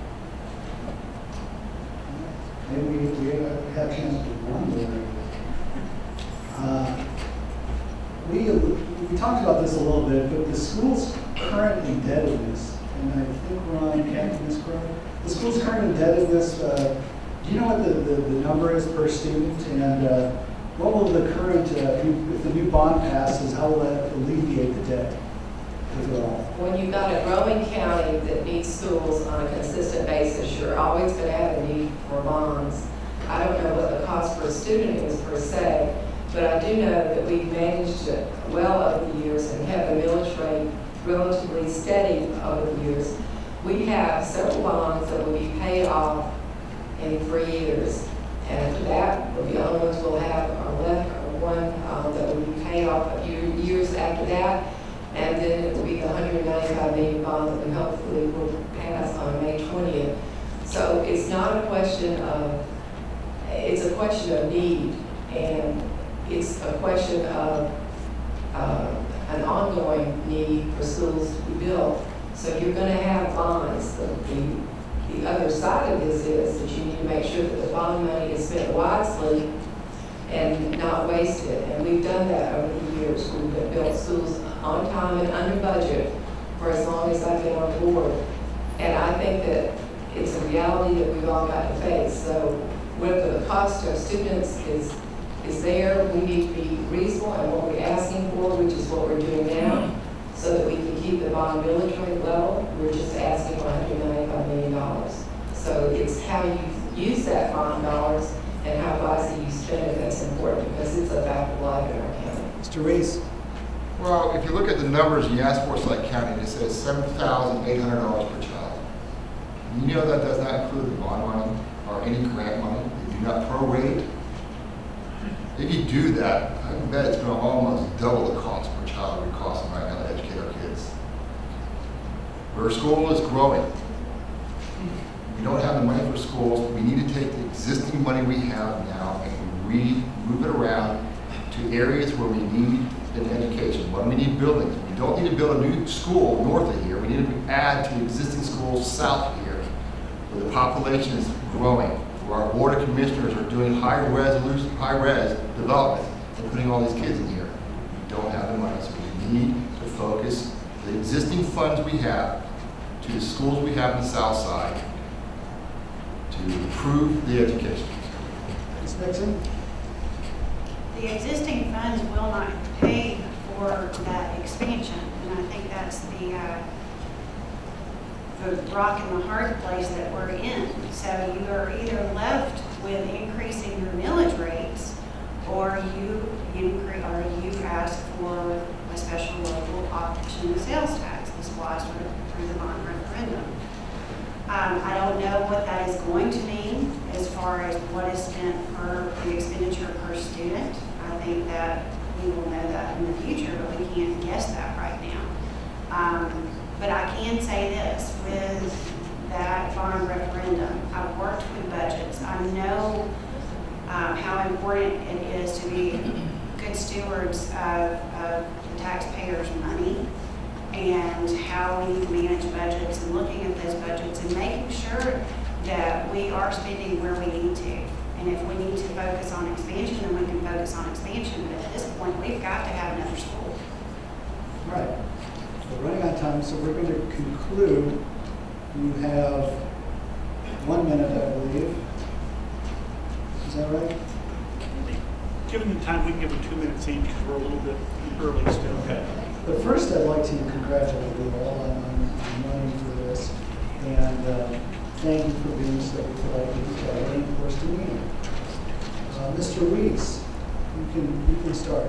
Maybe we, we have a chance to one more. Uh, we, we talked about this a little bit, but the school's current indebtedness, and I think we're on Captain Miz Crow, the school's current indebtedness, uh, do you know what the, the, the number is per student? And uh, what will the current, uh, if the new bond passes, how will that alleviate the debt? When you've got a growing county that needs schools on a consistent basis, you're always going to have a need for bonds. I don't know what the cost per student is per se, but I do know that we've managed it well over the years and have the millage rate relatively steady over the years. We have several bonds that will be paid off in three years. And after that, the only ones we'll have are left are one um, that will be paid off a few years after that. And then it will be the one hundred ninety-five million bond that we hopefully will pass on May twentieth. So it's not a question of, it's a question of need, and it's a question of uh, an ongoing need for schools to be built. So you're going to have bonds. The, the, the other side of this is that you need to make sure that the bond money is spent wisely and not wasted. And we've done that over the years. We've built schools on time and under budget for as long as I've been on board. And I think that it's a reality that we've all got to face. So whether the cost of students is is there, we need to be reasonable in what we're asking for, which is what we're doing now, so that we can keep the bond millage rate level. We're just asking for one hundred ninety-five million dollars. So it's how you use that bond dollars and how wisely you spend it that's important, because it's a fact of life in our county. Mister Weiss. Well, if you look at the numbers in Yass Forsyth County, it says seven thousand eight hundred dollars per child. You know that does not include the bond money or any grant money. They do not prorate. If you do that, I bet it's going to almost double the cost per child we're costing right now to educate our kids. Our school is growing. We don't have the money for schools. We need to take the existing money we have now and re move it around to areas where we need an education. What do we need? Buildings. We don't need to build a new school north of here. We need to add to existing schools south of here, where the population is growing, where our board of commissioners are doing high resolution, high res development and putting all these kids in here. We don't have the money, so we need to focus the existing funds we have to the schools we have in the South Side to improve the education. Miz Nixon? The existing funds will not pay for that expansion, and I think that's the, uh, the rock and the hard place that we're in. So you are either left with increasing your millage rates, or you increase, or you ask for a special local option sales tax, the SPLOST through the bond referendum. Um, I don't know what that is going to mean as far as what is spent per, the expenditure per student. I think that we will know that in the future, but we can't guess that right now. Um, but I can say this, with that bond referendum, I've worked with budgets. I know um, how important it is to be good stewards of, of the taxpayers' money, and how we need to manage budgets, and looking at those budgets and making sure that we are spending where we need to. And if we need to focus on expansion, then we can focus on expansion. But at this point, we've got to have another school. All right. We're running out of time, so we're going to conclude. You have one minute, I believe. Is that right? Given the time, we can give them two minutes each because we're a little bit early still. Okay. But first, I'd like to congratulate you all on, on running for this, and uh, thank you for being so polite and of course to me. Uh, Mister Weiss, you can you can start.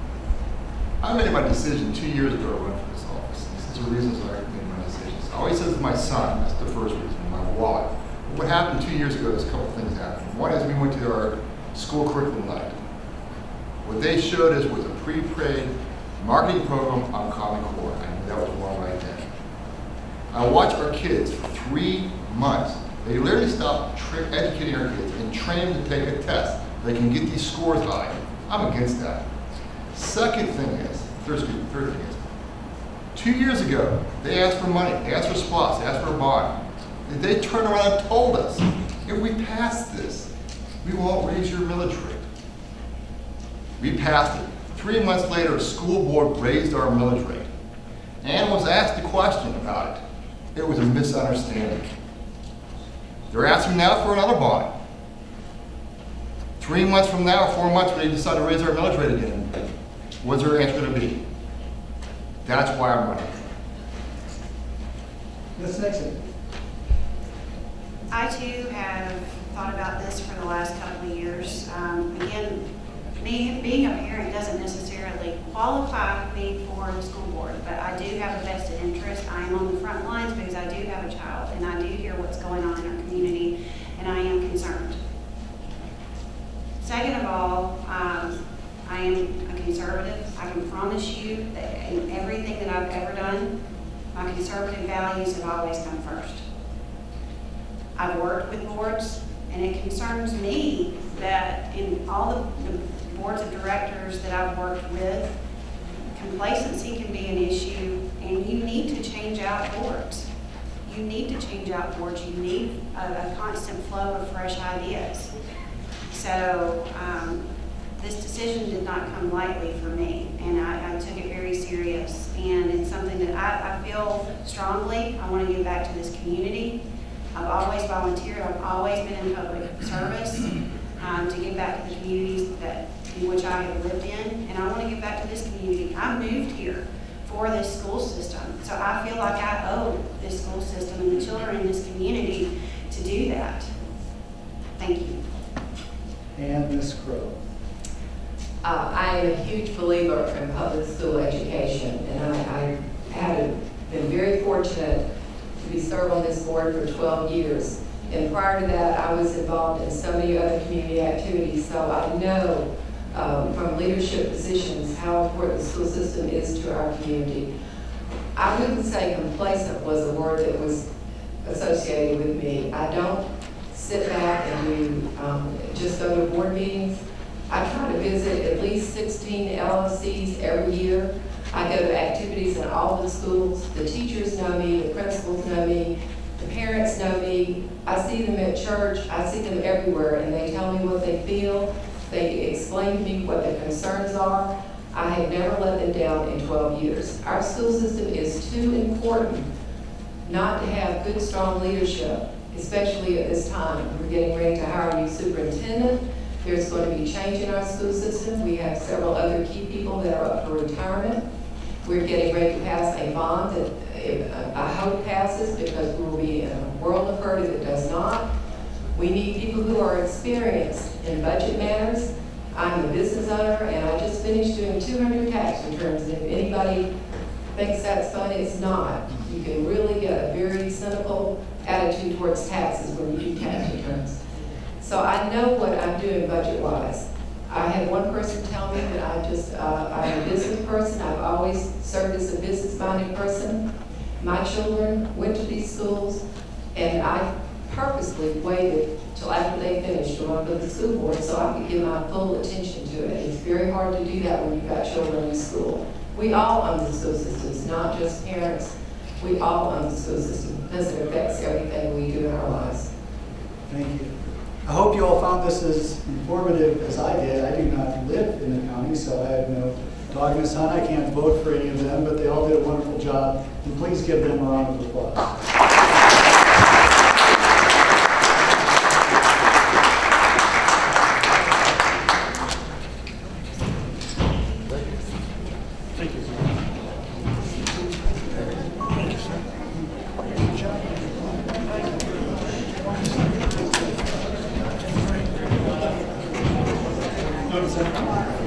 I made my decision two years ago to run for this office. These are the reasons I made my decisions. I always said to my son, that's the first reason, my wallet. But what happened two years ago is a couple of things happened. One is we went to our school curriculum night. What they showed us was a pre-paid marketing program on Common Core. I knew that was wrong right then. I watched our kids for three months. They literally stopped educating our kids and trained them to take a test. They can get these scores high. I'm against that. Second thing is, third, third thing is, two years ago, they asked for money. They asked for SPLOST. They asked for a bond. They turned around and told us, if we pass this, we won't raise your millage rate. We passed it. Three months later, a school board raised our millage rate and was asked a question about it. It was a misunderstanding. They're asking now for another bond. Three months from now, four months, when they decide to raise our millage rate again, what's their answer going to be? That's why I'm running. Miz Nixon. I too have thought about this for the last couple of years. Um, again, me being a parent doesn't necessarily qualify me for the school board, but I do have a vested interest. I am on the front lines because I do have a child, and I do hear what's going on in our community, and I am concerned. Second of all, um, I am a conservative. I can promise you that in everything that I've ever done, my conservative values have always come first. I've worked with boards, and it concerns me that in all the, the boards of directors that I've worked with, complacency can be an issue, and you need to change out boards. You need to change out boards. You need a, a constant flow of fresh ideas. So um, this decision did not come lightly for me, and I, I took it very serious, and it's something that I, I feel strongly. I want to give back to this community. I've always volunteered. I've always been in public service um, to give back to the communities that in which I have lived in, and I want to give back to this community. I moved here for this school system, so I feel like I owe this school system and the children in this community to do that. Thank you. And Miz Crowe. Uh, I am a huge believer in public school education, and I, I have been very fortunate to be served on this board for twelve years. And prior to that, I was involved in so many other community activities, so I know um, from leadership positions how important the school system is to our community. I wouldn't say complacent was a word that was associated with me. I don't sit back and do um, just go to board meetings. I try to visit at least sixteen L L Cs every year. I go to activities in all the schools. The teachers know me, the principals know me, the parents know me. I see them at church, I see them everywhere, and they tell me what they feel. They explain to me what their concerns are. I have never let them down in twelve years. Our school system is too important not to have good, strong leadership, especially at this time. We're getting ready to hire a new superintendent. There's going to be change in our school system. We have several other key people that are up for retirement. We're getting ready to pass a bond that I hope passes, because we will be in a world of hurt if it does not. We need people who are experienced in budget matters. I'm a business owner, and I just finished doing two hundred tax returns. And if anybody thinks that's fun, it's not. You can really get a very cynical attitude towards taxes when you do tax returns. So I know what I'm doing budget-wise. I had one person tell me that I just, uh, I'm a business person. I've always served as a business-minded person. My children went to these schools, and I purposely waited till after they finished to run for the school board so I could give my full attention to it. It's very hard to do that when you've got children in school. We all own the school systems, not just parents. We all own the school system because it affects everything we do in our lives. Thank you. I hope you all found this as informative as I did. I do not live in the county, so I have no dog in the sun. I can't vote for any of them, but they all did a wonderful job. And please give them a round of applause. Thank you.